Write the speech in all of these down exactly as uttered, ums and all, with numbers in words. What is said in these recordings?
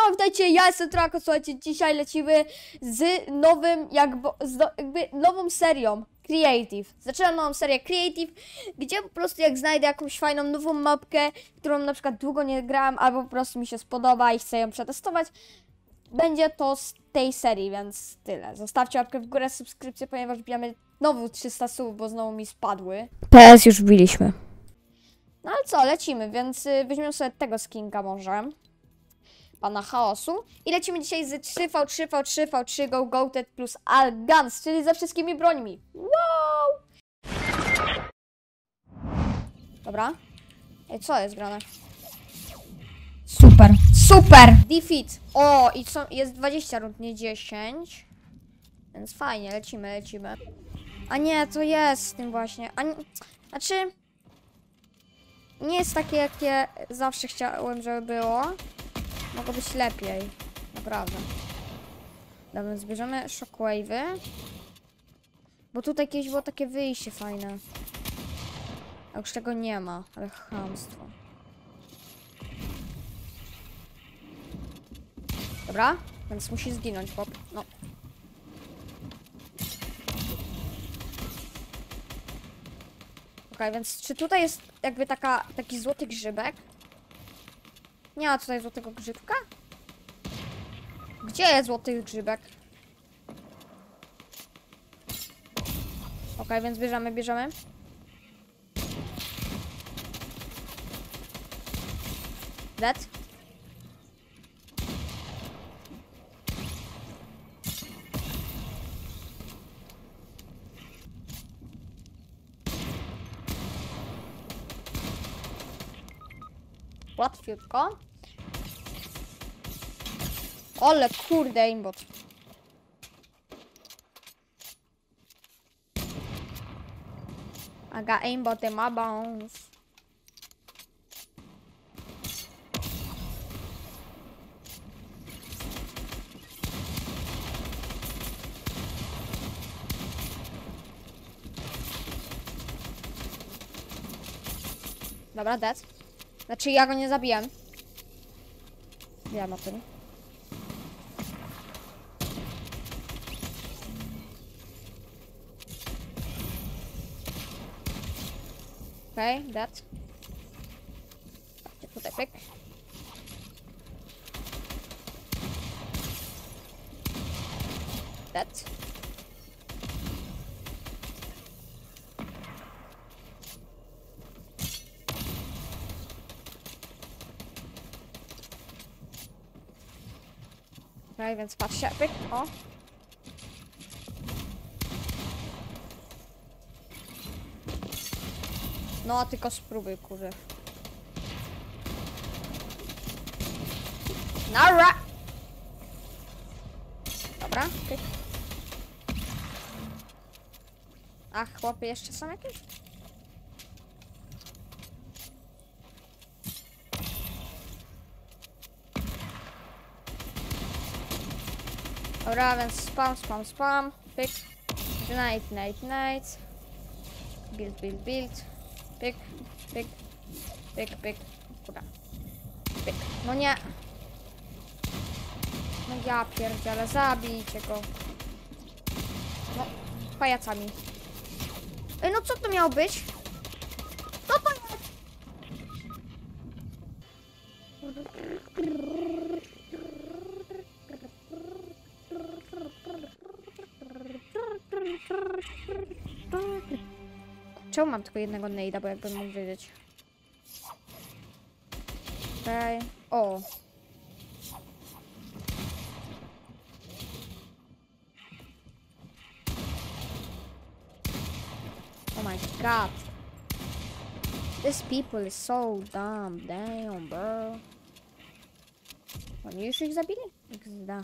No, witajcie, ja jestem Trako, słuchajcie, dzisiaj lecimy z nowym, jakby, z no, jakby nową serią Creative. Zaczynam nową serię Creative, gdzie po prostu jak znajdę jakąś fajną nową mapkę, którą na przykład długo nie grałem, albo po prostu mi się spodoba i chcę ją przetestować, będzie to z tej serii, więc tyle. Zostawcie łapkę w górę, subskrypcję, ponieważ wbijamy znowu trzysta słów, bo znowu mi spadły. P S już wbiliśmy. No ale co, lecimy, więc y, weźmiemy sobie tego skinka może. Pana chaosu. I lecimy dzisiaj z trzy V trzy V trzy V trzy Go Goated plus All Guns, czyli ze wszystkimi brońmi. Wow! Dobra. Ej, co jest grane? Super, super! Defeat. O, i co? Jest dwadzieścia rund, nie dziesięć. Więc fajnie, lecimy, lecimy. A nie, to jest z tym właśnie. A nie, znaczy... Nie jest takie, jakie zawsze chciałem, żeby było. Mogło być lepiej. Naprawdę. Dobra, więc bierzemy shockwave'y. Bo tutaj kiedyś było takie wyjście fajne. A już tego nie ma, ale chamstwo. Dobra, więc musi zginąć chłop. No. Okej, więc czy tutaj jest jakby taka, taki złoty grzybek? Nie ma tutaj złotego grzybka? Gdzie jest złoty grzybek? Okej, więc bierzemy, bierzemy. Dead. Łatwiutko. Ale kurde aimbot. I got aimbot in my bones. Dobra, dead. Znaczy ja go nie zabiłem. Wiem o tym. Okej, okay, dead. Tutaj pyk. Dead. Okej, więc patrzcie, pyk, o. No, tylko spróbuj, kurde. Nara! Dobra, pyk. Ach, chłopy, jeszcze są jakieś? Dobra, więc spam, spam, spam. Pyk. Night, night, night. Build, build, build. Pyk, pyk, pyk, pyk. Dobra. Pyk. No nie. No ja pierdzielę, zabijcie go. No, pajacami. Ej, no co to miało być? Co to jest? Czemu mam tylko jednego nade'a, bo jakbym mógł wiedzieć. Okej. Okay. O. Oh my god. This people is so dumb. Damn, bro. Oni już ich zabili? Gzda.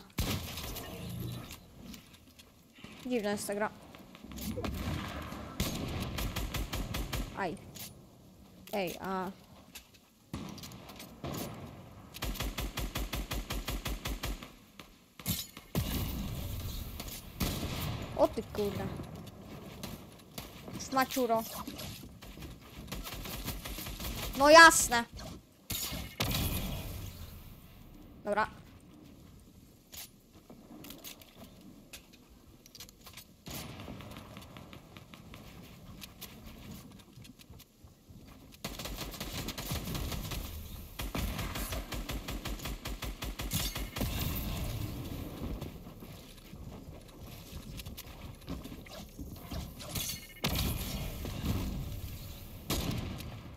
Dziwna jest ta gra. Aj. Ej, a... O ty kurde. Szmaciuro. No jasne. Dobra.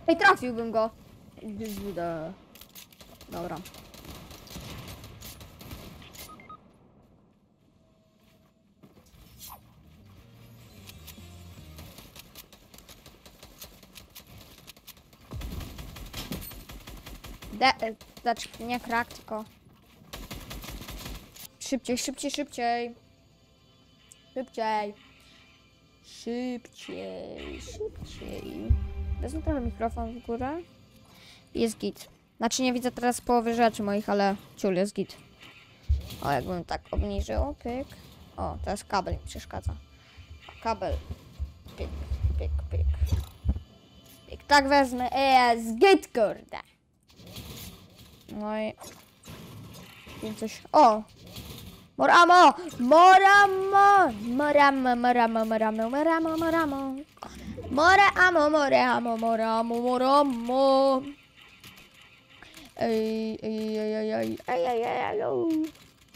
Ej, trafiłbym go. Dobra. De, znaczy nie krak, tylko szybciej, szybciej, szybciej. Szybciej. Szybciej, szybciej. Wezmę trochę mikrofon w górę. Jest git. Znaczy nie widzę teraz połowy rzeczy moich, ale ciul jest git. O, jakbym tak obniżył, pyk. O, teraz kabel mi przeszkadza. Kabel. Pyk, pyk, pyk. Pyk, tak wezmę. Jest git, kurde. No i... I coś... O! Moramo! Moramo! Moramo, moramo, moramo, moramo, moramo. Moramo, moramo, moramo, moramo. Ej, ej, ej, ej, ej, ej, ej, ej, ej, ej.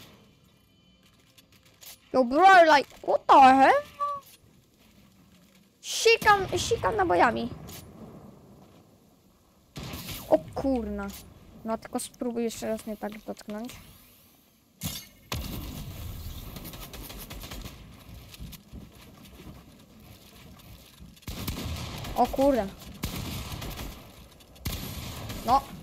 Yo, bro, like, what the hell? Sikam, sikam nabojami. O kurna. No, tylko spróbuj jeszcze raz mnie tak dotknąć. O kurde. No.